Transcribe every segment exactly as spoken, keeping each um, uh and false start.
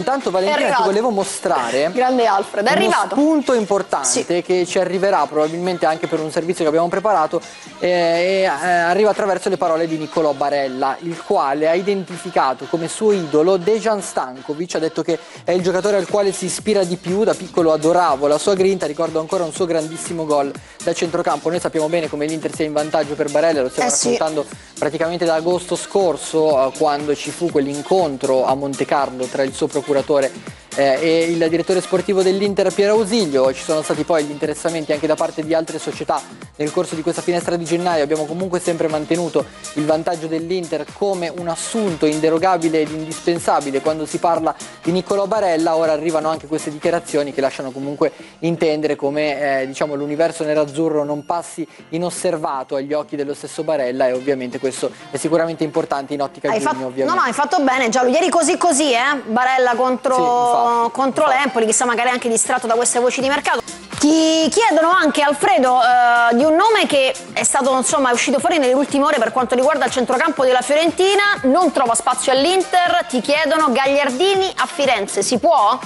Intanto Valentina ti volevo mostrare Grande Alfred, è uno arrivato. spunto importante Sì. che ci arriverà probabilmente anche per un servizio che abbiamo preparato eh, e eh, arriva attraverso le parole di Niccolò Barella, il quale ha identificato come suo idolo Dejan Stankovic, ha detto che è il giocatore al quale si ispira di più, da piccolo adoravo la sua grinta, ricordo ancora un suo grandissimo gol da centrocampo. Noi sappiamo bene come l'Inter sia in vantaggio per Barella, lo stiamo eh sì. raccontando praticamente da agosto scorso, eh, quando ci fu quell'incontro a Monte Carlo tra il suo procuratore Eh, e il direttore sportivo dell'Inter Piero Ausilio. Ci sono stati poi gli interessamenti anche da parte di altre società nel corso di questa finestra di gennaio. Abbiamo comunque sempre mantenuto il vantaggio dell'Inter come un assunto inderogabile ed indispensabile quando si parla di Niccolò Barella. Ora arrivano anche queste dichiarazioni che lasciano comunque intendere come eh, diciamo, l'universo nerazzurro non passi inosservato agli occhi dello stesso Barella, e ovviamente questo è sicuramente importante in ottica Hai giugno, fatto, ovviamente. no, no, hai fatto bene Giallo, ieri così così, eh? Barella contro, Sì, contro l'Empoli, chissà magari anche distratto da queste voci di mercato. Ti chiedono anche, Alfredo, eh, di un nome che è stato, insomma, è uscito fuori nelle ultime ore per quanto riguarda il centrocampo della Fiorentina, non trova spazio all'Inter, ti chiedono Gagliardini a Firenze, si può?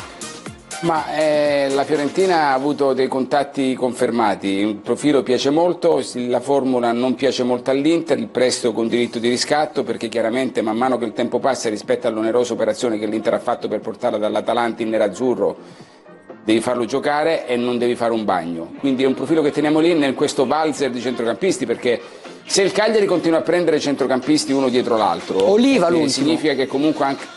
Ma eh, la Fiorentina ha avuto dei contatti confermati, il profilo piace molto, la formula non piace molto all'Inter, il prestito con diritto di riscatto, perché chiaramente man mano che il tempo passa rispetto all'onerosa operazione che l'Inter ha fatto per portarla dall'Atalanta in nerazzurro, devi farlo giocare e non devi fare un bagno. Quindi è un profilo che teniamo lì in questo valzer di centrocampisti, perché se il Cagliari continua a prendere centrocampisti uno dietro l'altro, Oliva eh, significa che comunque anche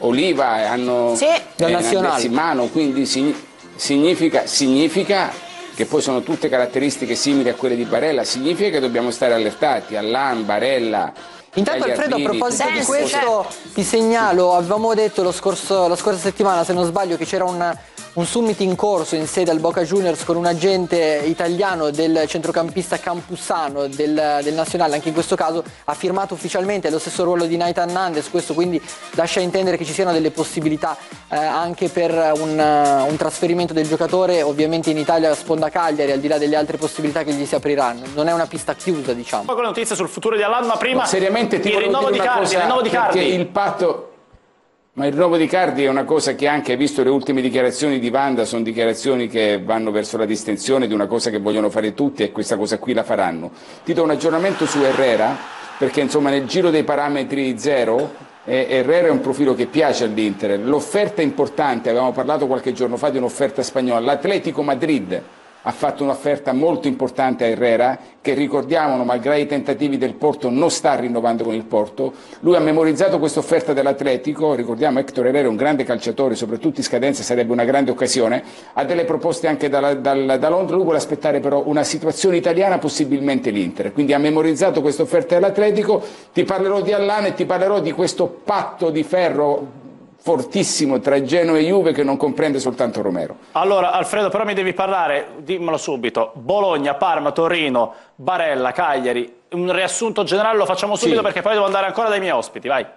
Oliva hanno sì. eh, in mano, quindi significa, significa che poi sono tutte caratteristiche simili a quelle di Barella, significa che dobbiamo stare allertati. Allan, Barella. Intanto Alfredo, a proposito di questo ti segnalo, avevamo detto lo scorso, la scorsa settimana se non sbaglio che c'era un, un summit in corso in sede al Boca Juniors con un agente italiano del centrocampista Campuzano del, del Nazionale, anche in questo caso ha firmato ufficialmente lo stesso ruolo di Nathan Nandes, questo quindi lascia intendere che ci siano delle possibilità eh, anche per un, uh, un trasferimento del giocatore, ovviamente in Italia sponda Cagliari, al di là delle altre possibilità che gli si apriranno, non è una pista chiusa, diciamo. Poi con le notizie sul futuro di Allan, ma prima... No, seriamente ti il rinnovo di Cardi, il rinnovo di Cardi. Il patto, ma il rinnovo di Cardi è una cosa che anche, visto le ultime dichiarazioni di Wanda, sono dichiarazioni che vanno verso la distensione di una cosa che vogliono fare tutti, e questa cosa qui la faranno. Ti do un aggiornamento su Herrera, perché insomma nel giro dei parametri zero eh, Herrera è un profilo che piace all'Inter. L'offerta importante, avevamo parlato qualche giorno fa di un'offerta spagnola, l'Atletico Madrid ha fatto un'offerta molto importante a Herrera, che ricordiamo, malgrado i tentativi del Porto, non sta rinnovando con il Porto. Lui ha memorizzato questa offerta dell'Atletico, ricordiamo Héctor Herrera è un grande calciatore, soprattutto in scadenza sarebbe una grande occasione, ha delle proposte anche da, da, da Londra, lui vuole aspettare però una situazione italiana, possibilmente l'Inter, quindi ha memorizzato questa offerta dell'Atletico. Ti parlerò di Allan e ti parlerò di questo patto di ferro fortissimo tra Genoa e Juve che non comprende soltanto Romero. Allora Alfredo, però mi devi parlare, dimmelo subito, Bologna, Parma, Torino, Barella, Cagliari, un riassunto generale lo facciamo subito, sì, perché poi devo andare ancora dai miei ospiti, vai.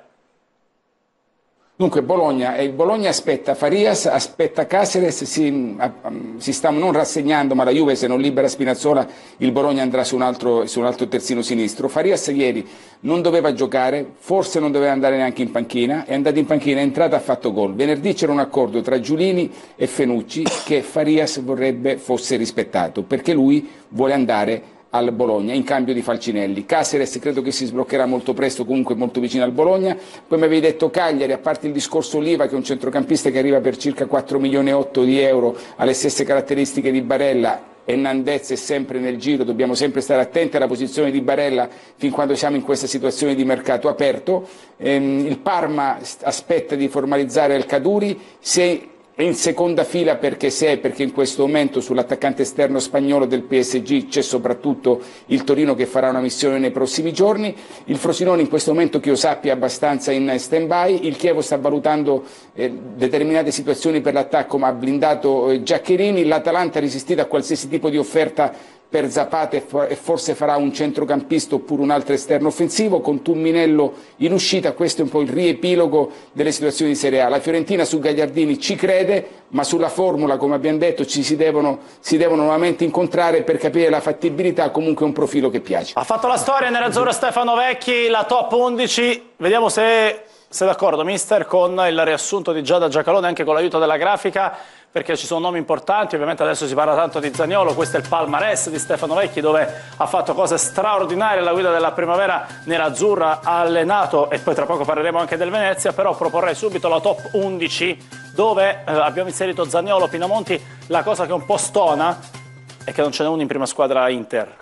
Dunque Bologna, e il Bologna aspetta Farias, aspetta Caceres, si, si sta non rassegnando, ma la Juve se non libera Spinazzola il Bologna andrà su un altro, su un altro terzino sinistro. Farias ieri non doveva giocare, forse non doveva andare neanche in panchina, è andato in panchina, è entrato, ha fatto gol. Venerdì c'era un accordo tra Giulini e Fenucci che Farias vorrebbe fosse rispettato, perché lui vuole andare al Bologna in cambio di Falcinelli. Caceres credo che si sbloccherà molto presto, comunque molto vicino al Bologna. Poi mi avevi detto Cagliari, a parte il discorso Oliva, che è un centrocampista che arriva per circa quattro milioni e otto di euro, alle stesse caratteristiche di Barella, e Nandez è sempre nel giro, dobbiamo sempre stare attenti alla posizione di Barella fin quando siamo in questa situazione di mercato aperto. Ehm, il Parma aspetta di formalizzare El Kaduri, se in seconda fila perché se è, perché in questo momento sull'attaccante esterno spagnolo del P S G c'è soprattutto il Torino che farà una missione nei prossimi giorni. Il Frosinone in questo momento, che io sappia, è abbastanza in stand-by. Il Chievo sta valutando eh, determinate situazioni per l'attacco, ma ha blindato eh, Giaccherini. L'Atalanta ha resistito a qualsiasi tipo di offerta per Zapata e forse farà un centrocampista oppure un altro esterno offensivo, con Tumminello in uscita. Questo è un po' il riepilogo delle situazioni di Serie A. La Fiorentina su Gagliardini ci crede, ma sulla formula, come abbiamo detto, ci si devono, si devono nuovamente incontrare per capire la fattibilità. Comunque è un profilo che piace. Ha fatto la storia nell'azzurro Stefano Vecchi, la top undici, vediamo se Sei d'accordo, mister, con il riassunto di Giada Giacalone, anche con l'aiuto della grafica, perché ci sono nomi importanti, ovviamente adesso si parla tanto di Zaniolo, questo è il palmarès di Stefano Vecchi, dove ha fatto cose straordinarie alla guida della primavera nerazzurra, ha allenato, e poi tra poco parleremo anche del Venezia, però proporrei subito la top undici, dove eh, abbiamo inserito Zaniolo, Pinamonti. La cosa che un po' stona è che non ce n'è uno in prima squadra Inter.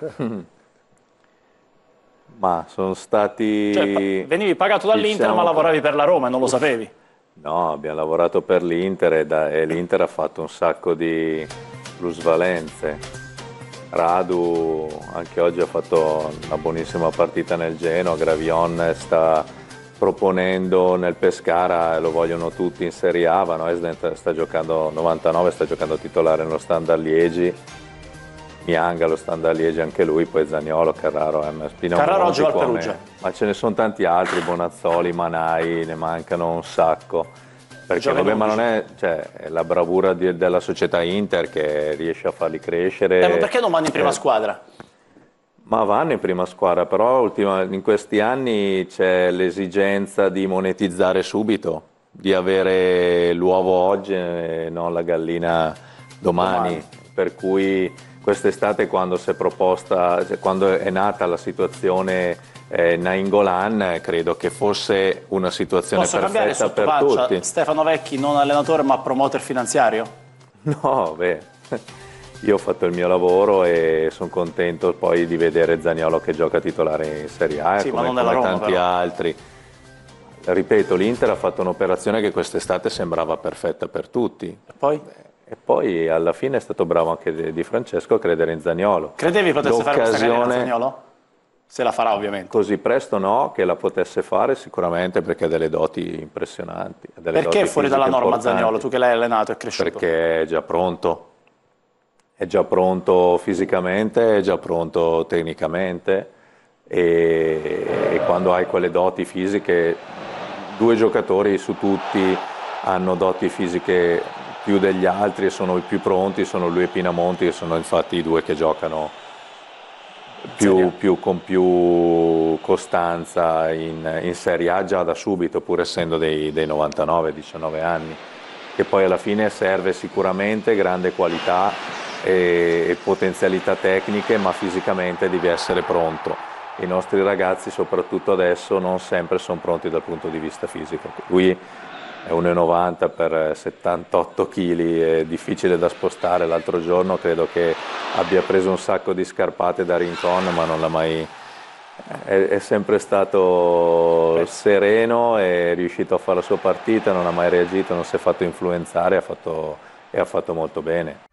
Ma sono stati... Cioè, venivi pagato dall'Inter, diciamo, ma lavoravi per la Roma e non lo sapevi. No, abbiamo lavorato per l'Inter e, da, e l'Inter ha fatto un sacco di plusvalenze. Radu anche oggi ha fatto una buonissima partita nel Genoa, Gravion sta proponendo nel Pescara, lo vogliono tutti in Serie A, Van Oersden sta giocando novantanove, sta giocando titolare nello Standard Liegi. Mianga lo Standard Liegi anche lui, poi Zaniolo, Carraro, M. Spinamonti. Carraro oggi va al Perugia. Ma ce ne sono tanti altri, Bonazzoli, Manai, ne mancano un sacco. Perché vabbè, ma non è, cioè, è la bravura di, della società Inter che riesce a farli crescere. Eh, ma perché non vanno in prima eh, squadra? Ma vanno in prima squadra, però ultima, in questi anni c'è l'esigenza di monetizzare subito, di avere l'uovo oggi e non la gallina domani. domani. Per cui quest'estate, quando si è proposta, quando è nata la situazione eh, Nainggolan, credo che fosse una situazione Posso perfetta per pancia, tutti. Stefano Vecchi non allenatore ma promoter finanziario? No, beh, io ho fatto il mio lavoro e sono contento poi di vedere Zaniolo che gioca titolare in Serie A, sì, come, ma non come Roma, tanti però. altri. Ripeto, l'Inter ha fatto un'operazione che quest'estate sembrava perfetta per tutti. E poi? E poi alla fine è stato bravo anche Di Francesco a credere in Zaniolo. Credevi potesse fare questa carriera Zaniolo? Se la farà ovviamente. Così presto no, che la potesse fare sicuramente perché ha delle doti impressionanti. Delle perché doti è fuori dalla norma importanti. Zaniolo, tu che l'hai allenato e cresciuto? Perché è già pronto, è già pronto fisicamente, è già pronto tecnicamente e, e quando hai quelle doti fisiche, due giocatori su tutti hanno doti fisiche più degli altri e sono i più pronti, sono lui e Pinamonti, che sono infatti i due che giocano più, più, con più costanza in, in Serie A già da subito, pur essendo dei, dei novantanove diciannove anni, che poi alla fine serve sicuramente grande qualità e, e potenzialità tecniche, ma fisicamente devi essere pronto. I nostri ragazzi, soprattutto adesso, non sempre sono pronti dal punto di vista fisico. Lui è uno e novanta per settantotto chili, è difficile da spostare. L'altro giorno credo che abbia preso un sacco di scarpate da Rincon, ma non l'ha mai... È, è sempre stato sereno, è riuscito a fare la sua partita, non ha mai reagito, non si è fatto influenzare, ha fatto, e ha fatto molto bene.